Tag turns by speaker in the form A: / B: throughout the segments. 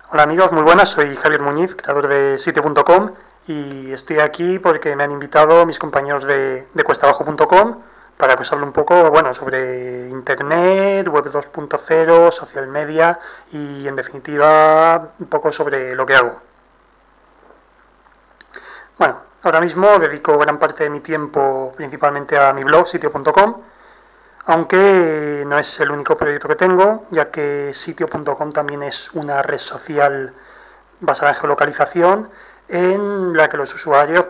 A: Hola amigos, muy buenas, soy Javier Muñiz, creador de sitio.com y estoy aquí porque me han invitado mis compañeros de cuestabajo.com para que os hable un poco sobre Internet, Web 2.0, social media y en definitiva un poco sobre lo que hago. Bueno, ahora mismo dedico gran parte de mi tiempo principalmente a mi blog, sitio.com, aunque no es el único proyecto que tengo, ya que sitio.com también es una red social basada en geolocalización en la que los usuarios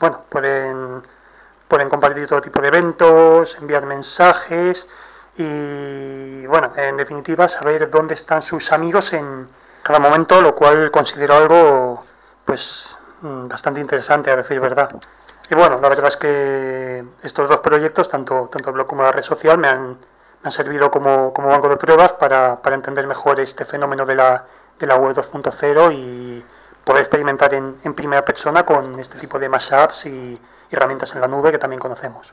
A: pueden compartir todo tipo de eventos, enviar mensajes y en definitiva saber dónde están sus amigos en cada momento, lo cual considero algo bastante interesante, a decir verdad. Y bueno, la verdad es que estos dos proyectos, tanto el blog como la red social, me han servido como banco de pruebas para entender mejor este fenómeno de la web 2.0 y poder experimentar en primera persona con este tipo de mashups y herramientas en la nube que también conocemos.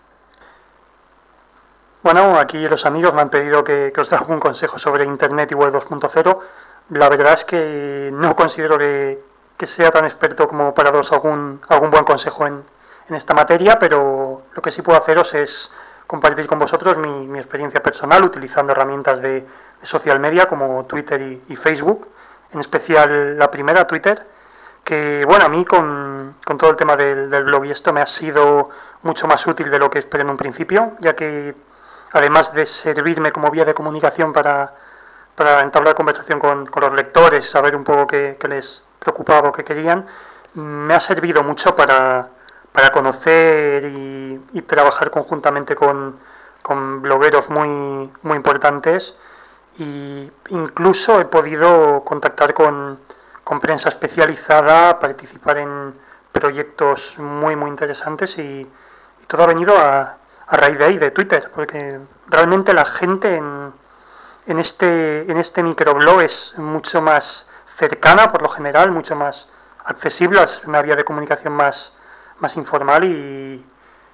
A: Bueno, aquí los amigos me han pedido que os dé algún consejo sobre Internet y web 2.0. La verdad es que no considero que sea tan experto como para daros algún buen consejo en esta materia, pero lo que sí puedo haceros es compartir con vosotros mi experiencia personal utilizando herramientas de social media como Twitter y Facebook, en especial la primera, Twitter, que a mí con todo el tema del blog y esto me ha sido mucho más útil de lo que esperé en un principio, ya que además de servirme como vía de comunicación para entablar conversación con los lectores, saber un poco qué les preocupaba o qué querían, me ha servido mucho para conocer y trabajar conjuntamente con blogueros muy importantes, e incluso he podido contactar con prensa especializada, participar en proyectos muy interesantes y todo ha venido a raíz de ahí, de Twitter, porque realmente la gente en este microblog es mucho más cercana por lo general, mucho más accesible, es una vía de comunicación más informal y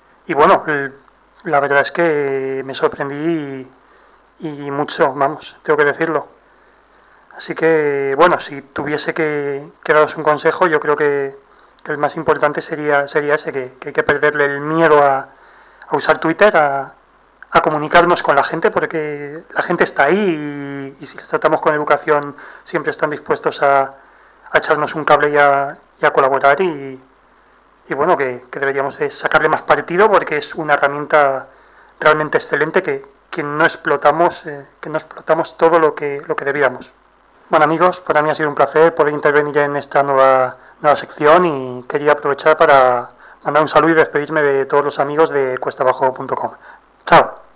A: la verdad es que me sorprendí y mucho, tengo que decirlo. Así que, si tuviese que daros un consejo, yo creo que el más importante sería ese, que hay que perderle el miedo a usar Twitter, a comunicarnos con la gente, porque la gente está ahí y si les tratamos con educación siempre están dispuestos a echarnos un cable y a colaborar y que deberíamos de sacarle más partido porque es una herramienta realmente excelente que no explotamos todo lo que debíamos. Bueno amigos, para mí ha sido un placer poder intervenir en esta nueva sección y quería aprovechar para mandar un saludo y despedirme de todos los amigos de cuestabajo.com. Chao.